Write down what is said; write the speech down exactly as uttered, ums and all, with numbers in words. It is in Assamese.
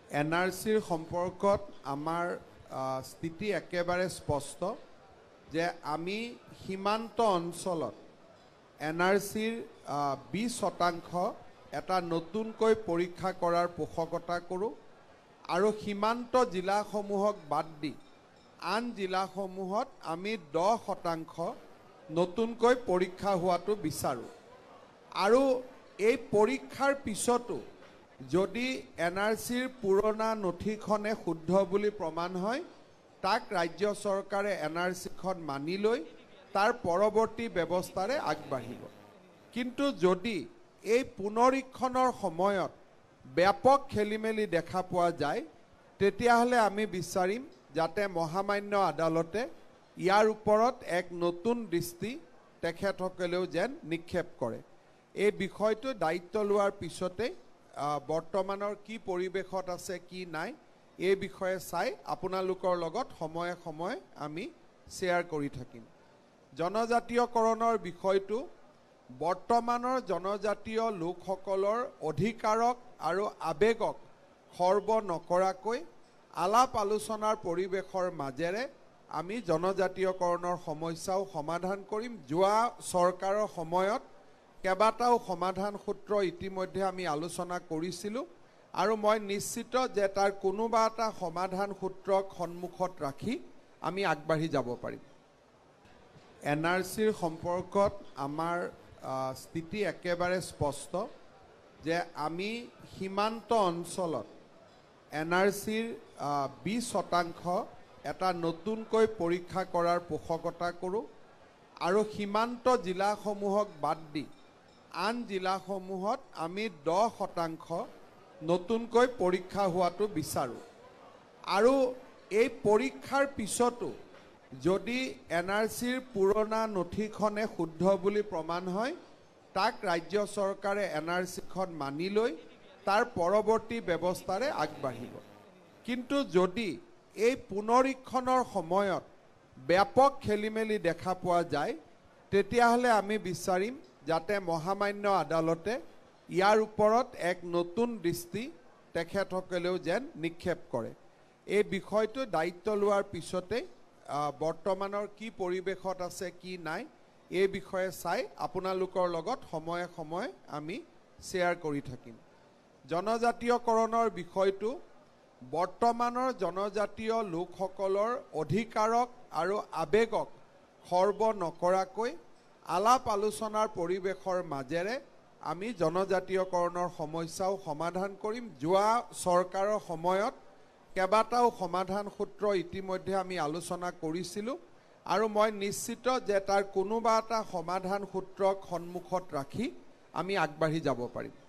এন আৰ চিৰ সম্পৰ্কত আমাৰ স্থিতি একেবাৰে স্পষ্ট যে আমি সীমান্ত অঞ্চলত এন আৰ চিৰ বিশ শতাংশ এটা নতুনকৈ পৰীক্ষা কৰাৰ পোষকতা কৰোঁ আৰু সীমান্ত জিলাসমূহক বাদ দি আন জিলাসমূহত আমি দহ শতাংশ নতুনকৈ পৰীক্ষা হোৱাটো বিচাৰোঁ আৰু এই পৰীক্ষাৰ পিছতো যদি এন আৰ চিৰ পুৰণা নথিখনে শুদ্ধ বুলি প্ৰমাণ হয় তাক ৰাজ্য চৰকাৰে এন আৰ চিখন মানি লৈ তাৰ পৰৱৰ্তী ব্যৱস্থাৰে আগবাঢ়িব। কিন্তু যদি এই পুনৰীক্ষণৰ সময়ত ব্যাপক খেলিমেলি দেখা পোৱা যায় তেতিয়াহ'লে আমি বিচাৰিম যাতে মহামান্য আদালতে ইয়াৰ ওপৰত এক নতুন দৃষ্টি তেখেতসকলেও যেন নিক্ষেপ কৰে। এই বিষয়টো দায়িত্ব লোৱাৰ পিছতে বৰ্তমানৰ কি পৰিৱেশত আছে কি নাই এই বিষয়ে চাই আপোনালোকৰ লগত সময়ে সময়ে আমি শ্বেয়াৰ কৰি থাকিম। জনজাতীয়কৰণৰ বিষয়টো বৰ্তমানৰ জনজাতীয় লোকসকলৰ অধিকাৰক আৰু আৱেগক খৰ্ব নকৰাকৈ আলাপ আলোচনাৰ পৰিৱেশৰ মাজেৰে আমি জনজাতীয়কৰণৰ সমস্যাও সমাধান কৰিম। যোৱা চৰকাৰৰ সময়ত কেইবাটাও সমাধান সূত্ৰ ইতিমধ্যে আমি আলোচনা কৰিছিলোঁ আৰু মই নিশ্চিত যে তাৰ কোনোবা এটা সমাধান সূত্ৰক সন্মুখত ৰাখি আমি আগবাঢ়ি যাব পাৰিম। এন আৰ চিৰ সম্পৰ্কত আমাৰ স্থিতি একেবাৰে স্পষ্ট যে আমি সীমান্ত অঞ্চলত এন আৰ চিৰ বিশ শতাংশ এটা নতুনকৈ পৰীক্ষা কৰাৰ পোষকতা কৰোঁ আৰু সীমান্ত জিলাসমূহক বাদ দি আন জিলাসমূহত আমি দহ শতাংশ নতুনকৈ পৰীক্ষা হোৱাটো বিচাৰোঁ আৰু এই পৰীক্ষাৰ পিছতো যদি এন আৰ চিৰ পুৰণা নথিখনে শুদ্ধ বুলি প্ৰমাণ হয় তাক ৰাজ্য চৰকাৰে এন আৰ চিখন মানি লৈ তাৰ পৰৱৰ্তী ব্যৱস্থাৰে আগবাঢ়িব। কিন্তু যদি এই পুনৰীক্ষণৰ সময়ত ব্যাপক খেলিমেলি দেখা পোৱা যায় তেতিয়াহ'লে আমি বিচাৰিম যাতে মহামান্য আদালতে ইয়াৰ ওপৰত এক নতুন দৃষ্টি তেখেতসকলেও যেন নিক্ষেপ কৰে। এই বিষয়টো দায়িত্ব লোৱাৰ পিছতে বৰ্তমানৰ কি পৰিৱেশত আছে কি নাই এই বিষয়ে চাই আপোনালোকৰ লগত সময়ে সময়ে আমি শ্বেয়াৰ কৰি থাকিম। জনজাতীয়কৰণৰ বিষয়টো বৰ্তমানৰ জনজাতীয় লোকসকলৰ অধিকাৰক আৰু আৱেগক খৰ্ব নকৰাকৈ আলাপ আলোচনাৰ পৰিৱেশৰ মাজেৰে আমি জনজাতীয়কৰণৰ সমস্যাও সমাধান কৰিম। যোৱা চৰকাৰৰ সময়ত কেইবাটাও সমাধান সূত্ৰ ইতিমধ্যে আমি আলোচনা কৰিছিলোঁ আৰু মই নিশ্চিত যে তাৰ কোনোবা এটা সমাধান সূত্ৰক সন্মুখত ৰাখি আমি আগবাঢ়ি যাব পাৰিম।